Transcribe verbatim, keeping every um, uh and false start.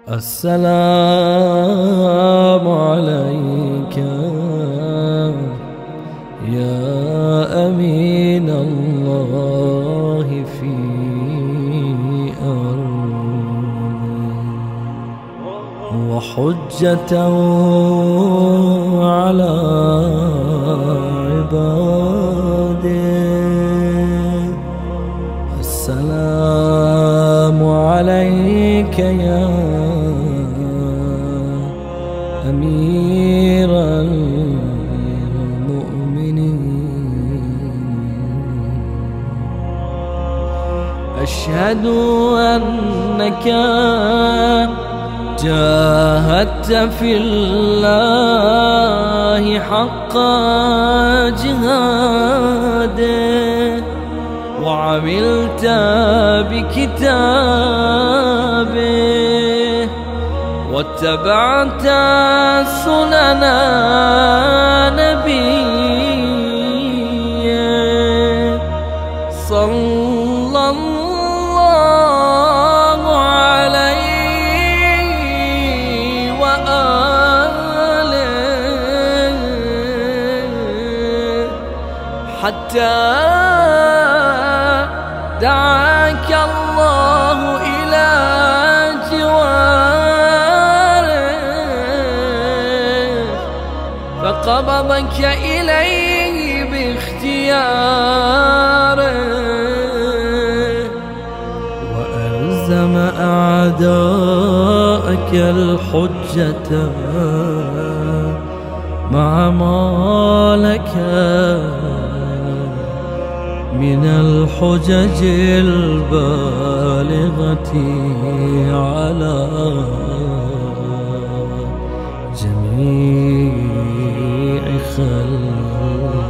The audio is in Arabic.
السلام عليك يا أمين الله في أرضي وحجته على عباده. السلام عليك يا أمير المؤمنين. أشهد أنك جاهدت في الله حق جهاده وعملت بكتابه واتبعت سنن نبيه صلى الله عليه وآله حتى دعاك الله إلى جواره فقبضك إليه باختياره وألزم أعداءك الحجة مع ما لك من الحجج البالغة على جميع خلقه.